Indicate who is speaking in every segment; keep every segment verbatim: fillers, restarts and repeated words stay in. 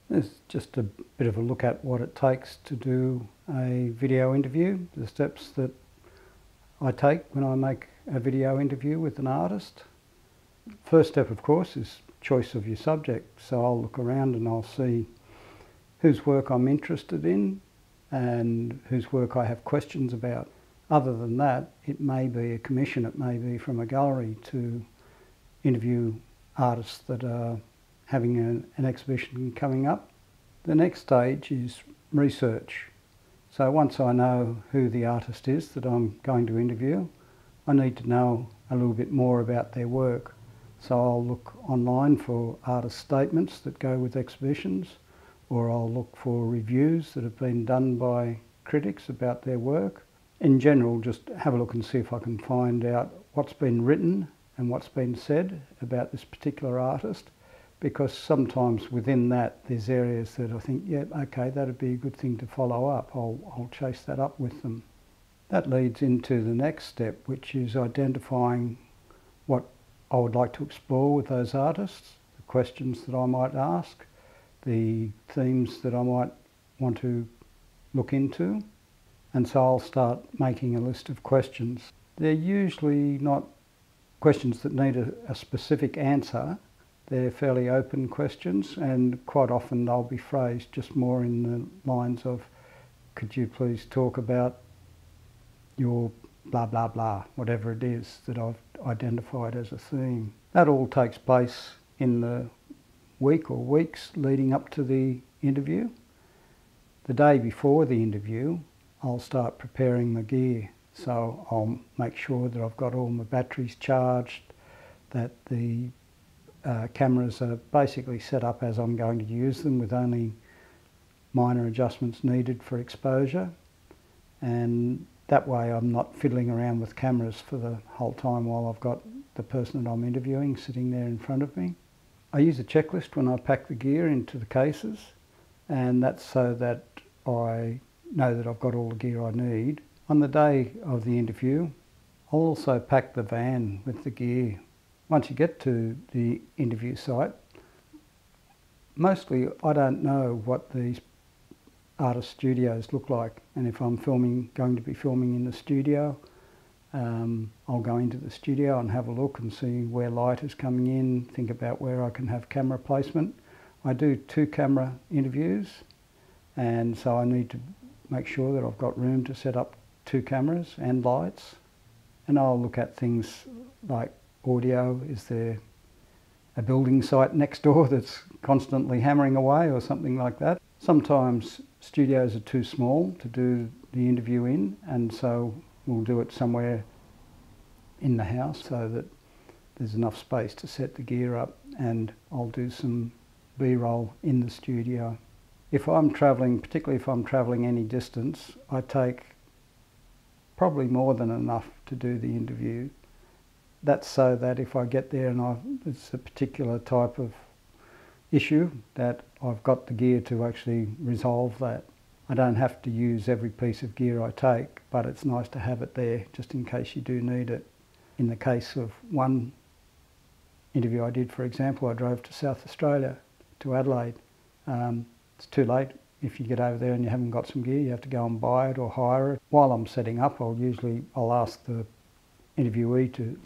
Speaker 1: This is just a bit of a look at what it takes to do a video interview, the steps that I take when I make a video interview with an artist. First step, of course, is choice of your subject. So I'll look around and I'll see whose work I'm interested in and whose work I have questions about. Other than that, it may be a commission, it may be from a gallery to interview artists that are having an, an exhibition coming up. The next stage is research. So once I know who the artist is that I'm going to interview, I need to know a little bit more about their work. So I'll look online for artist statements that go with exhibitions, or I'll look for reviews that have been done by critics about their work. In general, just have a look and see if I can find out what's been written and what's been said about this particular artist, because sometimes within that there's areas that I think, yeah, okay, that'd be a good thing to follow up. I'll, I'll chase that up with them. That leads into the next step, which is identifying what I would like to explore with those artists, the questions that I might ask, the themes that I might want to look into. And so I'll start making a list of questions. They're usually not questions that need a, a specific answer. They're fairly open questions, and quite often they'll be phrased just more in the lines of, could you please talk about your blah blah blah, whatever it is that I've identified as a theme. That all takes place in the week or weeks leading up to the interview. The day before the interview, I'll start preparing the gear. So I'll make sure that I've got all my batteries charged, that the uh, cameras are basically set up as I'm going to use them with only minor adjustments needed for exposure. And that way I'm not fiddling around with cameras for the whole time while I've got the person that I'm interviewing sitting there in front of me. I use a checklist when I pack the gear into the cases, and that's so that I know that I've got all the gear I need. On the day of the interview, I'll also pack the van with the gear. Once you get to the interview site, mostly I don't know what these artist studios look like, and if I'm filming, going to be filming in the studio, um, I'll go into the studio and have a look and see where light is coming in, think about where I can have camera placement. I do two camera interviews, and so I need to make sure that I've got room to set up two cameras and lights. And I'll look at things like audio. Is there a building site next door that's constantly hammering away or something like that? Sometimes studios are too small to do the interview in, and so we'll do it somewhere in the house so that there's enough space to set the gear up, and I'll do some B-roll in the studio. If I'm travelling, particularly if I'm travelling any distance, I take probably more than enough to do the interview. That's so that if I get there and I've, it's a particular type of issue, that I've got the gear to actually resolve that. I don't have to use every piece of gear I take, but it's nice to have it there just in case you do need it. In the case of one interview I did, for example, I drove to South Australia, to Adelaide. Um, it's too late. If you get over there and you haven't got some gear, you have to go and buy it or hire it. While I'm setting up, I'll usually I'll ask the interviewee to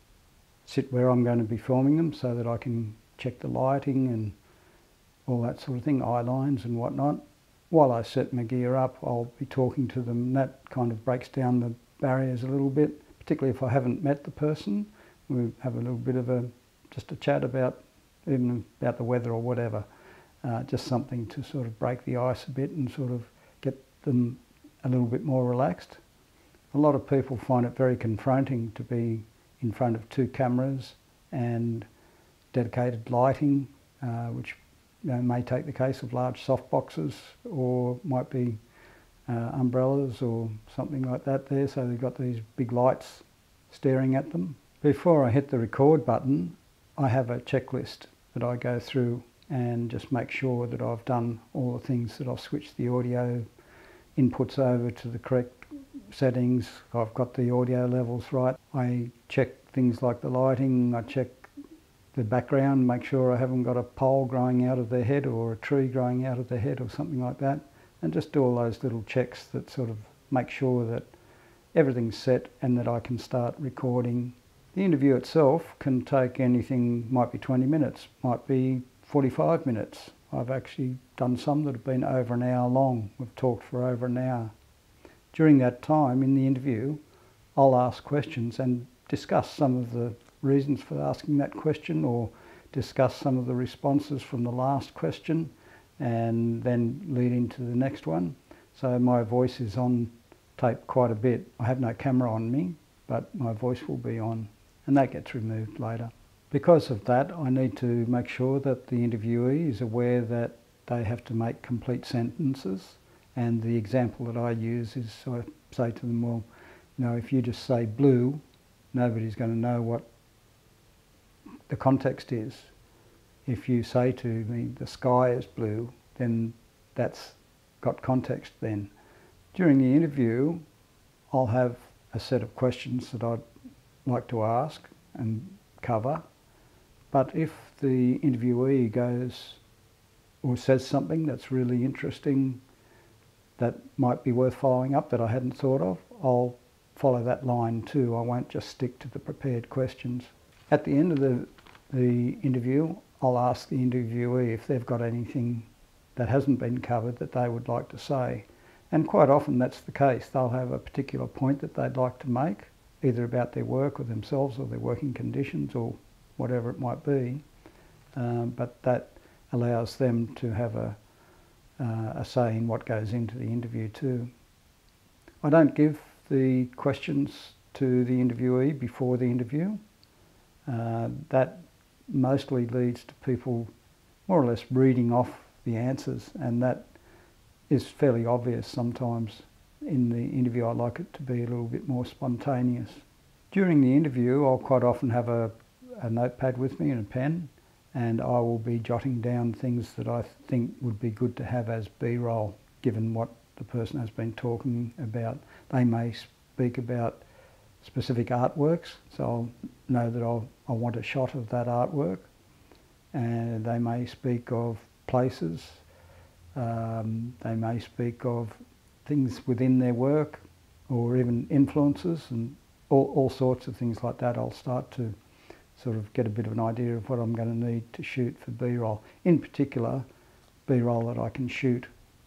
Speaker 1: sit where I'm going to be filming them so that I can check the lighting and all that sort of thing, eye lines and whatnot. While I set my gear up, I'll be talking to them. That kind of breaks down the barriers a little bit, particularly if I haven't met the person. We have a little bit of a, just a chat about, even about the weather or whatever. Uh, just something to sort of break the ice a bit and sort of get them a little bit more relaxed. A lot of people find it very confronting to be in front of two cameras and dedicated lighting, uh, which you know, may take the case of large soft boxes, or might be uh, umbrellas or something like that there, so they've got these big lights staring at them. Before I hit the record button, I have a checklist that I go through and just make sure that I've done all the things, that I've switched the audio inputs over to the correct settings, I've got the audio levels right. I check things like the lighting, I check the background, make sure I haven't got a pole growing out of their head or a tree growing out of their head or something like that, and just do all those little checks that sort of make sure that everything's set and that I can start recording. The interview itself can take anything, might be twenty minutes, might be forty-five minutes. I've actually done some that have been over an hour long. We've talked for over an hour. During that time in the interview, I'll ask questions and discuss some of the reasons for asking that question, or discuss some of the responses from the last question, and then lead into the next one. So my voice is on tape quite a bit. I have no camera on me, but my voice will be on, and that gets removed later. Because of that, I need to make sure that the interviewee is aware that they have to make complete sentences, and the example that I use is I say to them, well, you know, if you just say blue, nobody's going to know what the context is. If you say to me the sky is blue, then that's got context then. During the interview, I'll have a set of questions that I'd like to ask and cover, but if the interviewee goes or says something that's really interesting that might be worth following up that I hadn't thought of, I'll follow that line too. I won't just stick to the prepared questions. At the end of the, the interview, I'll ask the interviewee if they've got anything that hasn't been covered that they would like to say. And quite often that's the case. They'll have a particular point that they'd like to make, either about their work or themselves or their working conditions or whatever it might be. Um, but that allows them to have a, uh, a say in what goes into the interview too. I don't give the questions to the interviewee before the interview. Uh, that mostly leads to people more or less reading off the answers, and that is fairly obvious sometimes. In the interview, I like it to be a little bit more spontaneous. During the interview, I'll quite often have a, a notepad with me and a pen, and I will be jotting down things that I think would be good to have as B-roll, given what the person has been talking about. They may speak about specific artworks, so I'll know that I'll, I want a shot of that artwork, and they may speak of places, um, they may speak of things within their work, or even influences, and all, all sorts of things like that. I'll start to sort of get a bit of an idea of what I'm going to need to shoot for B-roll. In particular, B-roll that I can shoot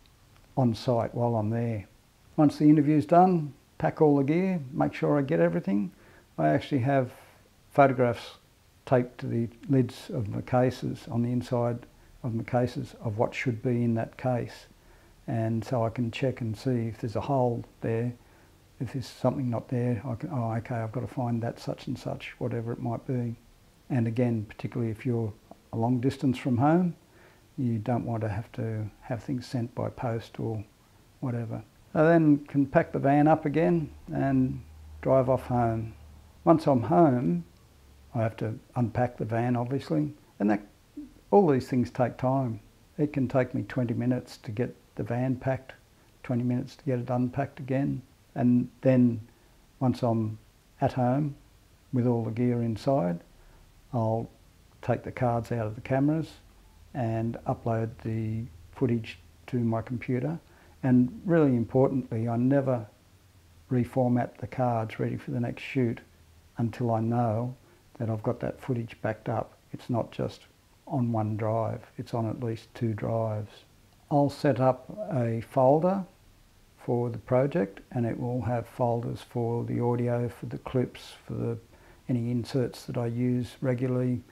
Speaker 1: on site while I'm there. Once the interview's done, pack all the gear, make sure I get everything. I actually have photographs taped to the lids of my cases, on the inside of my cases, of what should be in that case. And so I can check and see if there's a hole there, if there's something not there, I can, oh okay, I've got to find that such and such, whatever it might be. And again, particularly if you're a long distance from home, you don't want to have to have things sent by post or whatever. I then can pack the van up again and drive off home. Once I'm home, I have to unpack the van obviously, and that, all these things take time. It can take me twenty minutes to get the van packed, twenty minutes to get it unpacked again, and then once I'm at home with all the gear inside, I'll take the cards out of the cameras and upload the footage to my computer. And really importantly, I never reformat the cards ready for the next shoot until I know that I've got that footage backed up. It's not just on one drive, it's on at least two drives. I'll set up a folder for the project, and it will have folders for the audio, for the clips, for the, any inserts that I use regularly,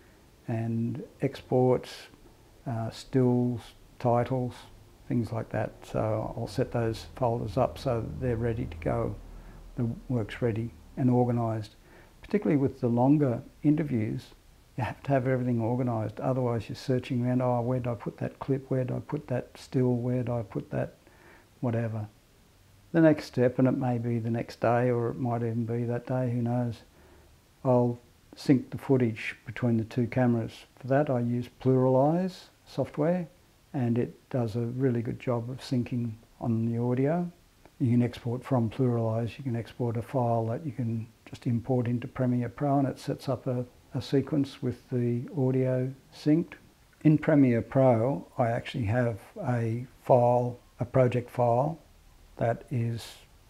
Speaker 1: and exports, uh, stills, titles, things like that. So I'll set those folders up so that they're ready to go. The work's ready and organised. Particularly with the longer interviews, you have to have everything organised. Otherwise you're searching around, oh, where did I put that clip? Where did I put that still? Where did I put that whatever? The next step, and it may be the next day or it might even be that day, who knows, I'll sync the footage between the two cameras. For that I use Pluralize software, and it does a really good job of syncing on the audio. You can export from Pluralize, you can export a file that you can just import into Premiere Pro, and it sets up a a sequence with the audio synced. In Premiere Pro, I actually have a file, a project file that is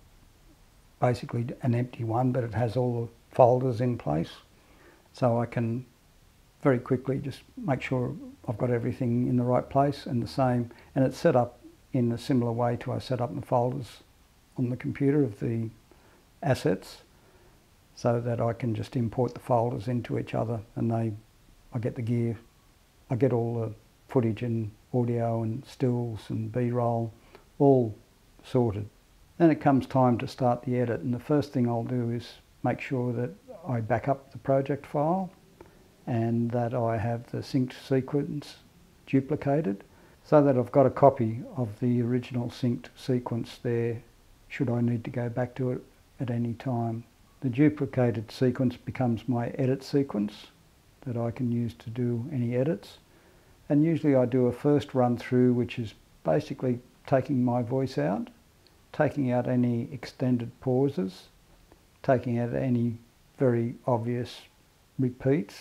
Speaker 1: basically an empty one, but it has all the folders in place. So I can very quickly just make sure I've got everything in the right place and the same, and it's set up in a similar way to I set up my folders on the computer of the assets, so that I can just import the folders into each other, and they, I get the gear, I get all the footage and audio and stills and B-roll all sorted. Then it comes time to start the edit, and the first thing I'll do is make sure that I back up the project file and that I have the synced sequence duplicated, so that I've got a copy of the original synced sequence there should I need to go back to it at any time. The duplicated sequence becomes my edit sequence that I can use to do any edits. And usually I do a first run through, which is basically taking my voice out, taking out any extended pauses, taking out any very obvious repeats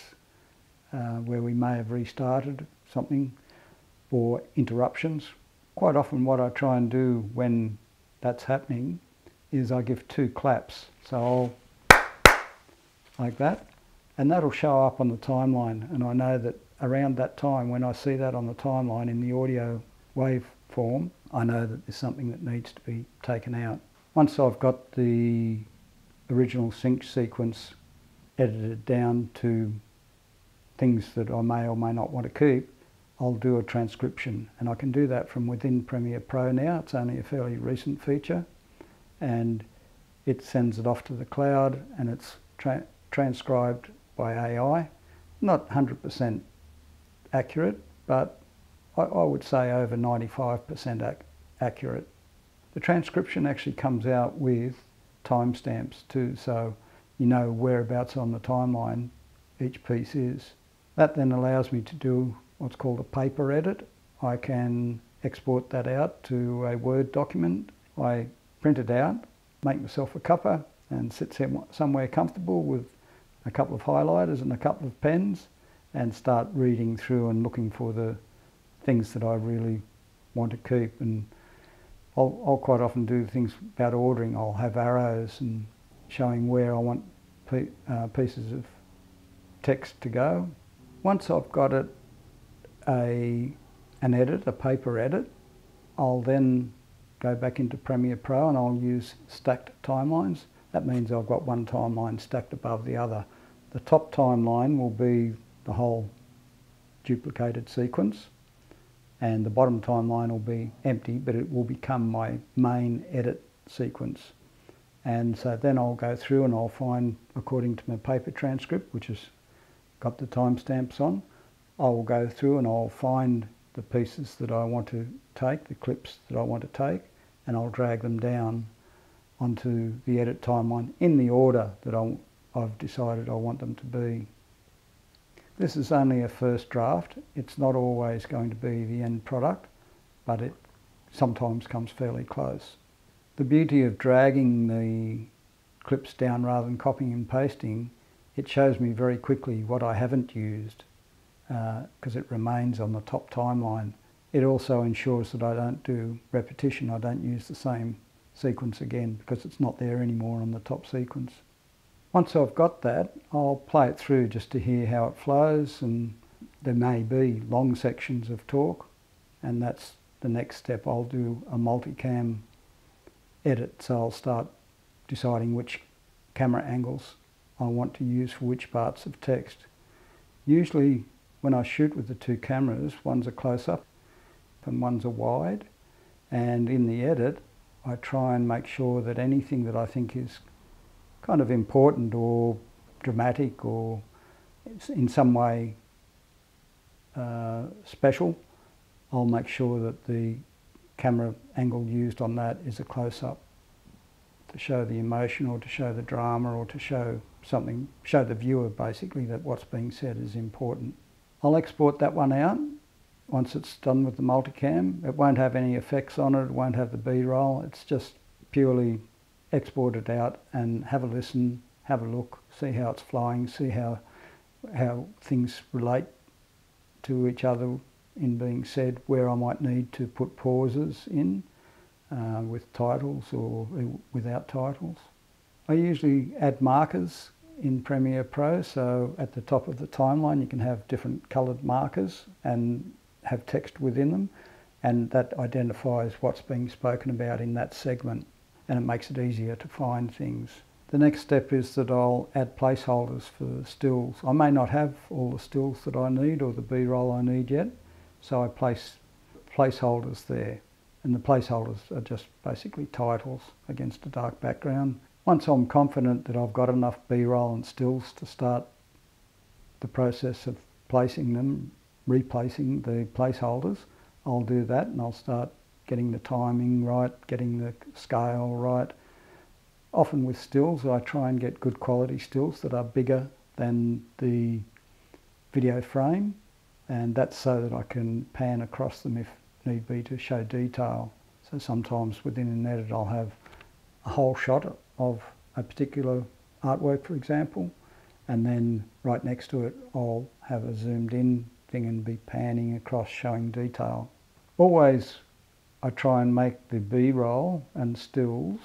Speaker 1: uh, where we may have restarted something, or interruptions. Quite often what I try and do when that's happening is I give two claps. So I'll like that, and that'll show up on the timeline, and I know that around that time, when I see that on the timeline in the audio waveform, I know that there's something that needs to be taken out. Once I've got the original sync sequence edited down to things that I may or may not want to keep, I'll do a transcription, and I can do that from within Premiere Pro now. It's only a fairly recent feature, and it sends it off to the cloud, and it's tra transcribed by A I. Not one hundred percent accurate, but I, I would say over ninety-five percent ac accurate. The transcription actually comes out with timestamps too, so you know whereabouts on the timeline each piece is. That then allows me to do what's called a paper edit. I can export that out to a Word document. I print it out, make myself a cuppa, and sit somewhere comfortable with a couple of highlighters and a couple of pens, and start reading through and looking for the things that I really want to keep. And I'll, I'll quite often do things about ordering. I'll have arrows and showing where I want pe uh, pieces of text to go. Once I've got it a an edit, a paper edit, I'll then go back into Premiere Pro and I'll use stacked timelines. That means I've got one timeline stacked above the other. The top timeline will be the whole duplicated sequence, and the bottom timeline will be empty, but it will become my main edit sequence. And so then I'll go through and I'll find, according to my paper transcript, which has got the timestamps on, I will go through and I'll find the pieces that I want to take, the clips that I want to take, and I'll drag them down onto the edit timeline in the order that I'll, I've decided I want them to be. This is only a first draft. It's not always going to be the end product, but it sometimes comes fairly close. The beauty of dragging the clips down rather than copying and pasting, it shows me very quickly what I haven't used, because uh, it remains on the top timeline. It also ensures that I don't do repetition. I don't use the same sequence again because it's not there anymore on the top sequence. Once I've got that, I'll play it through just to hear how it flows, and there may be long sections of talk, and that's the next step. I'll do a multicam edit, so I'll start deciding which camera angles I want to use for which parts of text. Usually when I shoot with the two cameras, one's a close-up and one's a wide, and in the edit I try and make sure that anything that I think is kind of important or dramatic or in some way uh, special, I'll make sure that the camera angle used on that is a close-up to show the emotion or to show the drama or to show something, show the viewer basically that what's being said is important. I'll export that one out once it's done with the multicam. It won't have any effects on it, it won't have the B-roll, it's just purely export it out and have a listen, have a look, see how it's flowing, see how how things relate to each other in being said, where I might need to put pauses in uh, with titles or without titles. I usually add markers in Premiere Pro, so at the top of the timeline you can have different coloured markers and have text within them, and that identifies what's being spoken about in that segment, and it makes it easier to find things. The next step is that I'll add placeholders for stills. I may not have all the stills that I need or the B-roll I need yet, so I place placeholders there, and the placeholders are just basically titles against a dark background. Once I'm confident that I've got enough B-roll and stills to start the process of placing them, replacing the placeholders, I'll do that, and I'll start getting the timing right, getting the scale right. Often with stills, I try and get good quality stills that are bigger than the video frame, and that's so that I can pan across them if need be to show detail. So sometimes within an edit I'll have a whole shot of a particular artwork, for example, and then right next to it I'll have a zoomed in thing and be panning across showing detail. Always I try and make the B-roll and stills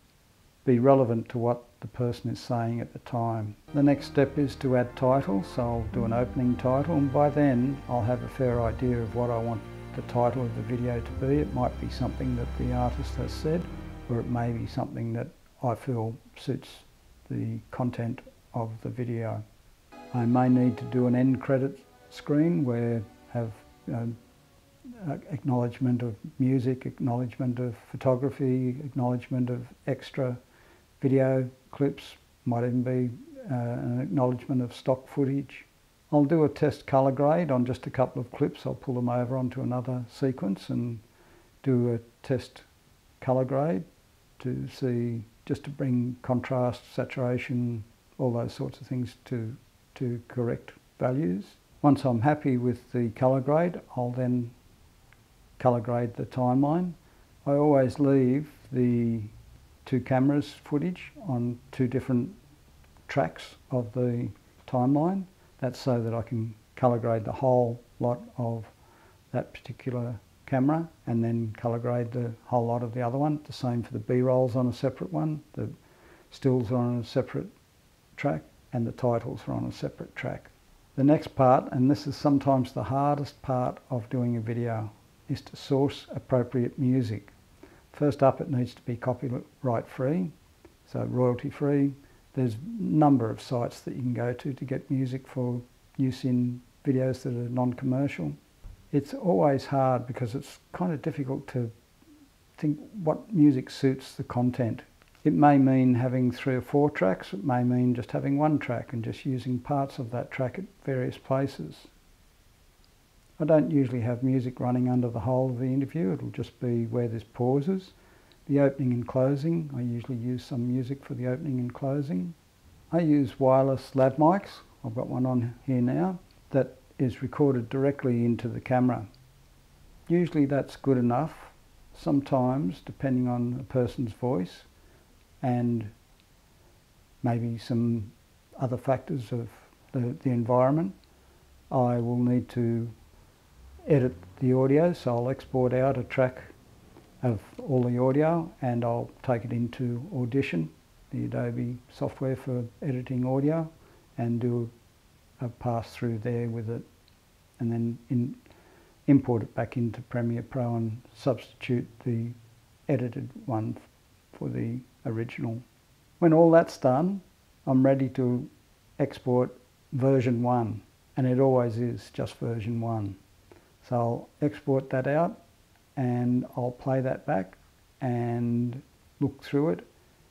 Speaker 1: be relevant to what the person is saying at the time. The next step is to add titles, so I'll do an opening title, and by then I'll have a fair idea of what I want the title of the video to be. It might be something that the artist has said, or it may be something that I feel suits the content of the video. I may need to do an end credit screen where have you know, acknowledgement of music, acknowledgement of photography, acknowledgement of extra video clips, might even be uh, an acknowledgement of stock footage. I'll do a test colour grade on just a couple of clips. I'll pull them over onto another sequence and do a test colour grade to see, just to bring contrast, saturation, all those sorts of things to, to correct values. Once I'm happy with the colour grade, I'll then colour grade the timeline. I always leave the two cameras footage on two different tracks of the timeline. That's so that I can colour grade the whole lot of that particular camera and then colour grade the whole lot of the other one. The same for the B-rolls on a separate one, the stills are on a separate track, and the titles are on a separate track. The next part, and this is sometimes the hardest part of doing a video, is to source appropriate music. First up, it needs to be copyright free, so royalty free. There's a number of sites that you can go to to get music for use in videos that are non-commercial. It's always hard because it's kind of difficult to think what music suits the content. It may mean having three or four tracks, it may mean just having one track and just using parts of that track at various places. I don't usually have music running under the whole of the interview, it'll just be where there's pauses. The opening and closing, I usually use some music for the opening and closing. I use wireless lav mics, I've got one on here now, that is recorded directly into the camera. Usually that's good enough. Sometimes, depending on a person's voice and maybe some other factors of the, the environment, I will need to edit the audio, so I'll export out a track of all the audio and I'll take it into Audition, the Adobe software for editing audio, and do a pass through there with it, and then in, import it back into Premiere Pro and substitute the edited one for the original. When all that's done, I'm ready to export version one, and it always is just version one. So I'll export that out and I'll play that back and look through it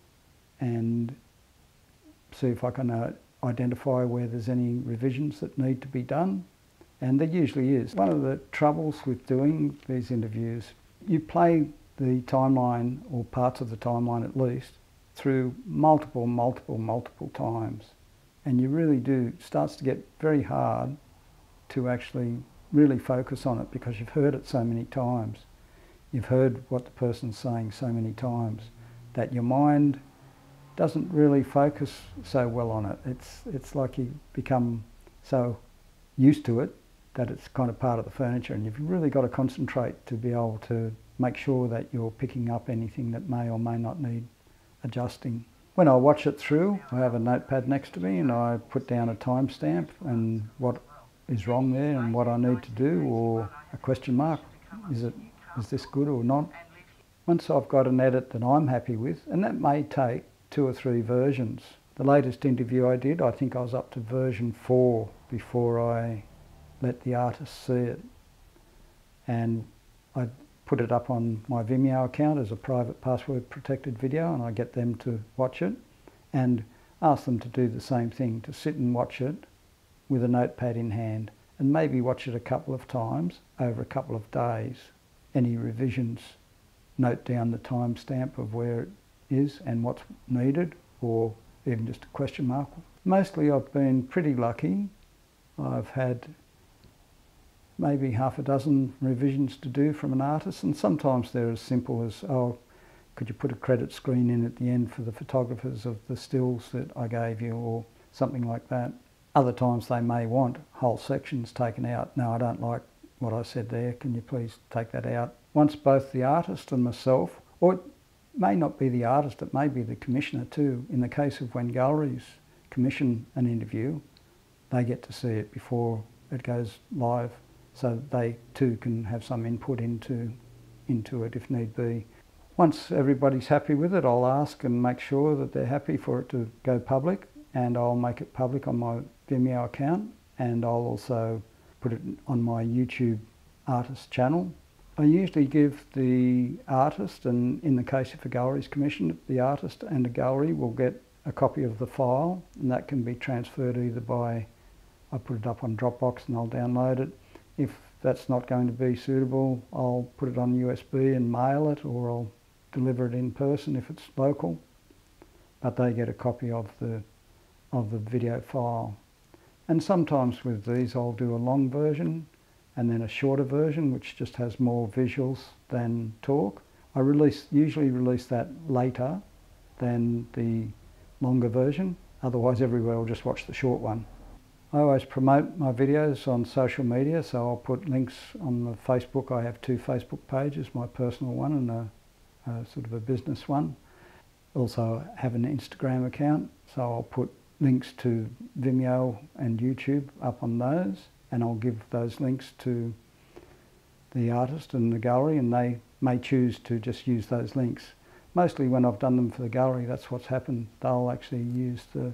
Speaker 1: and see if I can uh, identify where there's any revisions that need to be done. And there usually is. One of the troubles with doing these interviews, you play the timeline, or parts of the timeline at least, through multiple, multiple, multiple times. And you really do, it starts to get very hard to actually really focus on it because you've heard it so many times. You've heard what the person's saying so many times that your mind doesn't really focus so well on it. It's, it's like you become so used to it that it's kind of part of the furniture, and you've really got to concentrate to be able to make sure that you're picking up anything that may or may not need adjusting. When I watch it through, I have a notepad next to me and I put down a timestamp and what is wrong there and what I need to do, or a question mark. Is it, is this good or not? Once I've got an edit that I'm happy with, and that may take two or three versions. The latest interview I did, I think I was up to version four before I let the artist see it. And I put it up on my Vimeo account as a private password protected video, and I get them to watch it and ask them to do the same thing, to sit and watch it with a notepad in hand and maybe watch it a couple of times over a couple of days. Any revisions, note down the timestamp of where it is and what's needed, or even just a question mark. Mostly I've been pretty lucky. I've had maybe half a dozen revisions to do from an artist, and sometimes they're as simple as, oh, could you put a credit screen in at the end for the photographers of the stills that I gave you, or something like that. Other times they may want whole sections taken out. No, I don't like what I said there, can you please take that out? Once both the artist and myself, or it may not be the artist, it may be the commissioner too. In the case of when galleries commission an interview, they get to see it before it goes live, so they too can have some input into, into it if need be. Once everybody's happy with it, I'll ask and make sure that they're happy for it to go public, and I'll make it public on my Vimeo account, and I'll also put it on my YouTube artist channel. I usually give the artist, and in the case if a gallery's commissioned, the artist and the gallery will get a copy of the file, and that can be transferred either by, I put it up on Dropbox and I'll download it. If that's not going to be suitable, I'll put it on U S B and mail it, or I'll deliver it in person if it's local. But they get a copy of the, of the video file. And sometimes with these I'll do a long version and then a shorter version which just has more visuals than talk. I release, usually release that later than the longer version, otherwise everywhere will just watch the short one. I always promote my videos on social media, so I'll put links on the Facebook. I have two Facebook pages, my personal one and a, a sort of a business one. Also have an Instagram account, so I'll put links to Vimeo and YouTube up on those, and I'll give those links to the artist and the gallery, and they may choose to just use those links. Mostly when I've done them for the gallery, that's what's happened. They'll actually use the,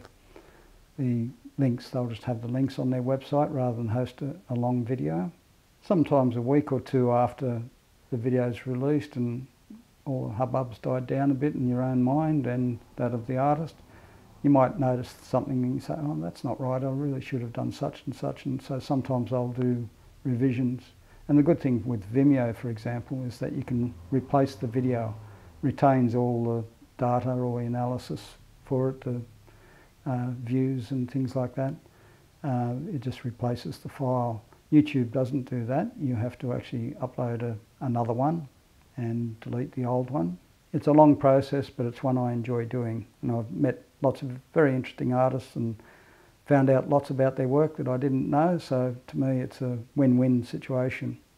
Speaker 1: the links, they'll just have the links on their website rather than host a, a long video. Sometimes a week or two after the video's released and all the hubbub's died down a bit in your own mind and that of the artist, you might notice something and you say, oh, that's not right, I really should have done such and such, and so sometimes I'll do revisions. And the good thing with Vimeo, for example, is that you can replace the video, retains all the data or the analysis for it, the uh, views and things like that. Uh, it just replaces the file. YouTube doesn't do that. You have to actually upload a, another one and delete the old one. It's a long process, but it's one I enjoy doing. And I've met lots of very interesting artists and found out lots about their work that I didn't know, so to me it's a win-win situation.